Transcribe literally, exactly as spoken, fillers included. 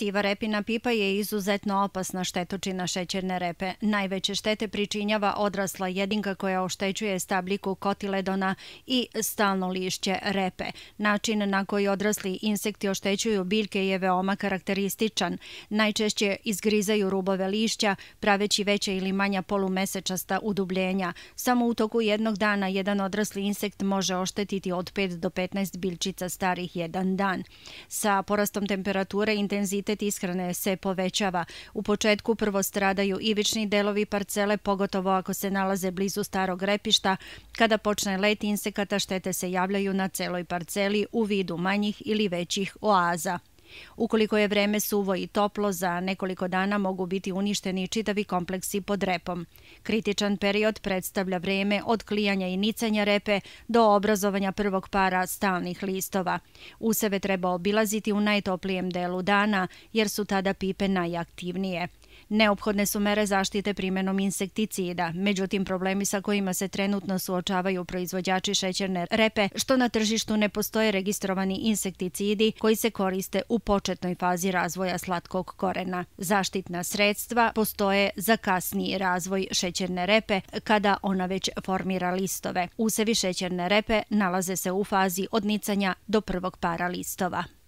Siva repina pipa je izuzetno opasna štetočina šećerne repe. Najveće štete pričinjava odrasla jedinka koja oštećuje stabljiku kotiledona i stalno lišće repe. Način na koji odrasli insekti oštećuju biljke je veoma karakterističan. Najčešće izgrizaju rubove lišća, praveći veća ili manja polumesečasta udubljenja. Samo u toku jednog dana jedan odrasli insekt može oštetiti od pet do petnaest biljčica starih jedan dan. Sa porastom temperature intenzitet ishrane se povećava. U početku prvo stradaju ivični delovi parcele, pogotovo ako se nalaze blizu starog repišta. Kada počne let insekata, štete se javljaju na celoj parceli u vidu manjih ili većih oaza. Ukoliko je vreme suvo i toplo, za nekoliko dana mogu biti uništeni čitavi kompleksi pod repom. Kritičan period predstavlja vreme od klijanja i nicanja repe do obrazovanja prvog para stalnih listova. Useve treba obilaziti u najtoplijem delu dana, jer su tada pipe najaktivnije. Neophodne su mere zaštite primenom insekticida, međutim problemi sa kojima se trenutno suočavaju proizvođači šećerne repe, što na tržištu ne postoje registrovani insekticidi koji se koriste u početnoj fazi razvoja slatkog korena. Zaštitna sredstva postoje za kasniji razvoj šećerne repe kada ona već formira listove. Usevi šećerne repe nalaze se u fazi od nicanja do prvog para listova.